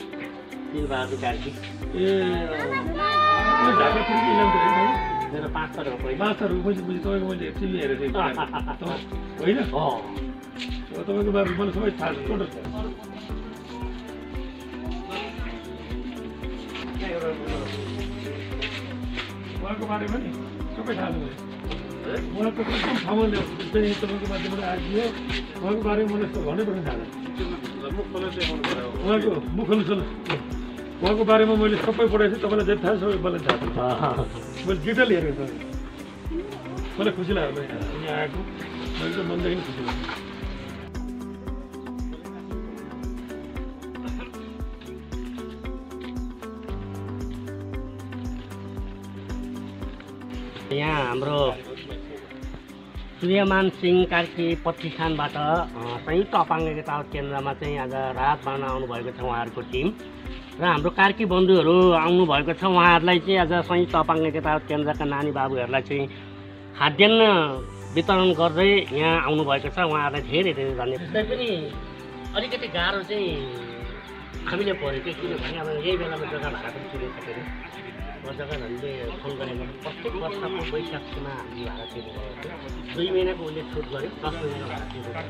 दिलबहादुर कार्की ढाका खिड्की इनाम थियो है मेरो 5 तर हो पहिला 5 तर बुझी तपाईँको मैले टिभी हेरेको थिएँ होइन तपाईँको बारे मलाई सबै थाहा छ टोटल उहाँको बारेमा नि सबै थाहा छ उहाँको एकदम ठाउँमा चाहिँ तपाईँको माध्यमबाट आइदियो उहाँको बारेमा मलाई 100% थाहा छ उहाँको मुखले सुन उहाँको बारेमा मैले सबै पढाएको छु तपाईँलाई जति थाहा छ सबै मलाई थाहा छ मैले डिटेल हेरेको छु मलाई खुसी लाग्यो यहाँ आएको मैले त मनदेखि खुसी लाग्यो यहाँ हाम्रो सूर्यमान सिंह कार्की प्रतिष्ठानबाट संयुक्त अपाङ्ग एकतावत केन्द्रमा चाहिँ आज राहत बाँड्न आउनुभएको छ उहाँहरूको टिम र हाम्रो कार्की बन्धुहरू आउनुभएको छ उहाँहरूलाई चाहिँ आज संयुक्त अपाङ्ग एकतावत केन्द्रका नानी बाबुहरूलाई चाहिँ खाद्यान्न वितरण गर्दै यहाँ आउनुभएको छ उहाँहरूलाई धेरै धेरै धन्यवाद त्यस्तै पनि अलिकति गाह्रो चाहिँ हामीले पऱ्यो कि किनभने अब यही बेलामा जग्गा भाडा पनि तिरिसकेर जग्गाहरूले फोन गरेको प्रत्येक वर्षको वैशाखमा हामी भाडा तिरेको 2 महिनाको उसले छुट गर्यो 10 महिनाको भाडा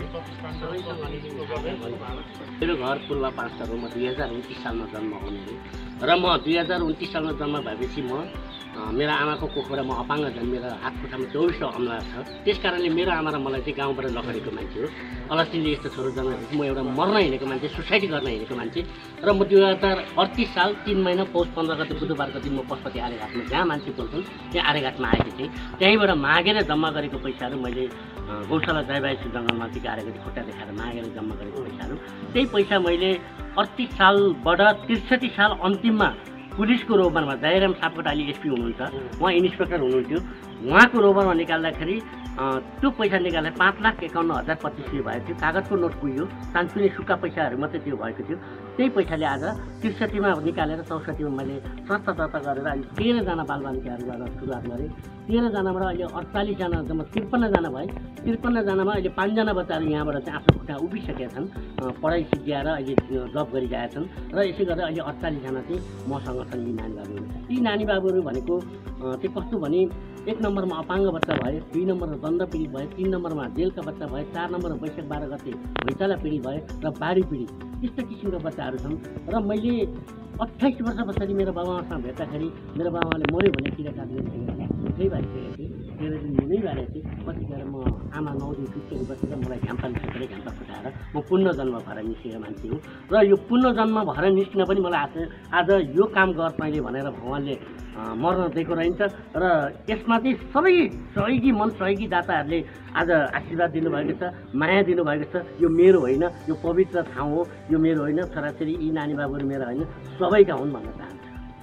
तिरेको मेरो घर पुल्वा 5 तर हो म 2029 सालमा जन्म हुने र म 2029 सालमा जन्म भएपछि म मेरो आमाको कोखबाट म अपाङ्ग जन्मेर हात खुट्टामा 24 अमला छ त्यस कारणले मेरो आमा र मलाई चाहिँ गाउँबाट लखेडेको मान्छे हो अलस्तीले यस्तो छोरो जन्मेपछि म एउटा मर्न हिँडेको मान्छे सुसाइड गर्न हिँडेको मान्छे र म 2038 साल 3 महिना पौष 15 गते बुधबारको दिन म पशुपति आर्यघाटमा जहाँ मान्छे बोल्छन् त्यहाँ आर्यघाटमा आएको थिएँ त्यहीँबाट मागेर जम्मा गरेको पैसाहरू मैले गौशाला जयबाई जङ्गलमा ती गाडेको खुट्टा देखाएर मागेर जम्मा गरेको पैसाहरू त्यही पैसा मैले 38 सालबाट 63 साल अन्तिममा पुलिसको रोबरमा जयराम सापकोटा अहिले एसपी हुनुहुन्छ उहाँ इन्सपेक्टर हुनुहुन्थ्यो उहाँको रोबरमा निकाल्दाखेरि त्यो पैसा निकाल्दा 5,51,025 भएको थियो कागजको नोट पुग्यो सानसुने सुक्खा पैसाहरू मात्रै त्यो भएको थियो त्यही पैसाले आज 63मा निकालेर 64मा मैले सत्ता गरेर अहिले 13जना बालबालिकाहरूबाट सुरुवात गरेँ 13जनाबाट अहिले 48 जना जम्मा 53 जना भए 53 जनामा अहिले 5 जना बच्चाहरू यहाँबाट चाहिँ आफ्नो खुट्टा उभिसकेका छन् पढाइ सिद्ध्याएर अहिले जब गरिरहेका छन् र यसै गरेर अहिले 48 जना चाहिँ मसँग छन् यी नानी बाबुहरू यी नानी बाबुहरू भनेको चाहिँ कस्तो भने 1 नम्बरमा अपाङ्ग बच्चा भए 2 नम्बरमा दण्ड पीडित भए 3 नम्बरमा जेलका बच्चा भए 4 नम्बरमा वैशाख 12 गते भैँचाला पीडित भए र बाढी पीडित त्यस्तो किसिमका बच्चाहरू छन् र मैले 28 वर्ष पछाडि मेरो बाबाआमासँग भेट्दाखेरि मेरो बाबाले मऱ्यो भने किरा काटेर दुःखै भइसकेको थिएँ 13 दिन दिनै भइरहेको थिएँ पछि गएर म आमा 9 दिन सुत्केरी बसेर मलाई घामपानी सुतेर घामपा फुटाएर म पुनः जन्म भएर निस्केको मान्छे हो र यो पुनः जन्म भएर निस्किन पनि मलाई आज यो काम गर तैँले भनेर भगवान्ले मर्न दिएको रहन्छ र यसमा चाहिँ सबै सहयोगी मन सहयोगी दाताहरूले आज आशीर्वाद दिनुभएको छ माया दिनुभएको छ यो मेरो होइन यो पवित्र ठाउँ हो यो मेरो होइन छोराछोरी यी नानी बाबुहरू मेरो होइन सबैका हुन् भन्न चाहन्छु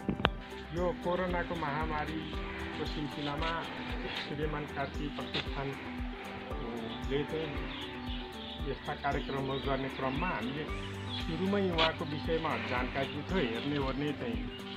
यो कोरोनाको महामारीको सिलसिलामा सूर्यमान कार्की प्रतिष्ठानले चाहिँ यस्ता कार्यक्रमहरू गर्ने क्रममा हामीले सुरुमै उहाँको विषयमा जानकारी थियो हेर्ने ओर्ने चाहिँ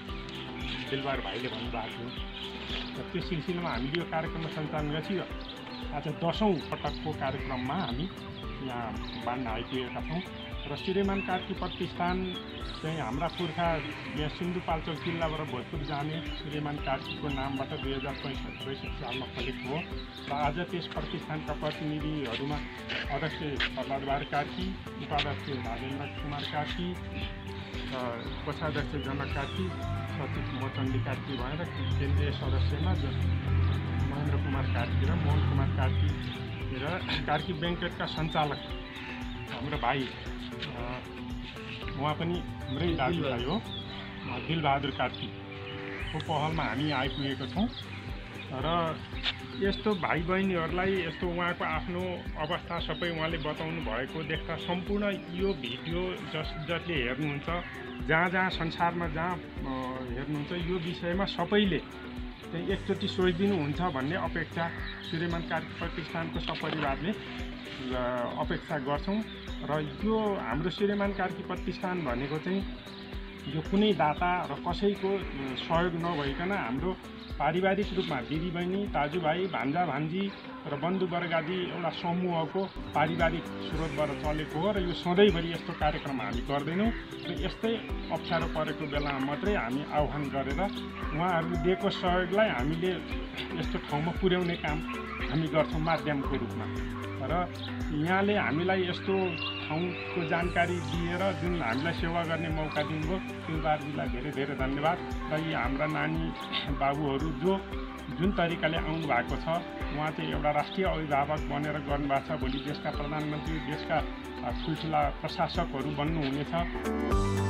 दिलबार भाइले भन्नुभएको थियो र त्यो सिलसिलामा हामीले यो कार्यक्रम सञ्चालन गरेपछि आज 10औं पटकको कार्यक्रममा हामी यहाँ बाँड्न आइपुगेका छौँ र सूर्यमान कार्की प्रतिष्ठान चाहिँ हाम्रा पुर्खा यहाँ सिन्धुपाल्चोक जिल्लाबाट भोजपुर जाने सूर्यमान कार्कीको नामबाट 2065 सालमा खोलेको हो र आज त्यस प्रतिष्ठानका प्रतिनिधिहरूमा अध्यक्ष प्रहलाद कार्की उपाध्यक्ष राजेन्द्र कुमार कार्की कोषाध्यक्ष जनक कार्की सचिव मोचण्डी कार्की भएर केन्द्रीय सदस्यमा महेन्द्र कुमार कार्की र मोहन कुमार कार्की र कार्की ब्याङ्केटका सञ्चालक हाम्रो भाइ उहाँ पनि हाम्रै दाजुभाइ हो दिलबहादुर कार्कीको पहलमा हामी आइपुगेको छौँ र यस्तो भाइ बहिनीहरूलाई यस्तो उहाँको आफ्नो अवस्था सबै उहाँले बताउनु भएको देख्दा सम्पूर्ण यो भिडियो जसले हेर्नुहुन्छ जहाँ जहाँ संसारमा जहाँ हेर्नुहुन्छ यो विषयमा सबैले चाहिँ एकचोटि सोचिदिनुहुन्छ भन्ने अपेक्षा सूर्यमान कार्की प्रतिष्ठानको सपरिवारले अपेक्षा गर्छौँ र यो हाम्रो सूर्यमान कार्की प्रतिष्ठान भनेको चाहिँ यो कुनै दाता र कसैको सहयोग नभइकन हाम्रो पारिवारिक रूपमा दिदीबहिनी दाजुभाइ भान्जा भान्जी र बन्धुवर्ग आदि एउटा समूहको पारिवारिक स्रोतबाट चलेको हो र यो सधैँभरि यस्तो कार्यक्रम हामी गर्दैनौँ र यस्तै अप्ठ्यारो परेको बेलामा मात्रै हामी आह्वान गरेर उहाँहरूले दिएको सहयोगलाई हामीले यस्तो ठाउँमा पुर्याउने काम हामी गर्छौँ माध्यमको रूपमा र यहाँले हामीलाई यस्तो ठाउँको जानकारी दिएर जुन हामीलाई सेवा गर्ने मौका दिनुभयो दिलबारजीलाई धेरै धेरै धन्यवाद र यी हाम्रा नानी बाबुहरू जुन तरिकाले आउनु भएको छ उहाँ चाहिँ एउटा राष्ट्रिय अभिभावक बनेर गर्नुभएको छ भोलि देशका प्रधानमन्त्री देशका ठुल्ठुला प्रशासकहरू बन्नुहुनेछ।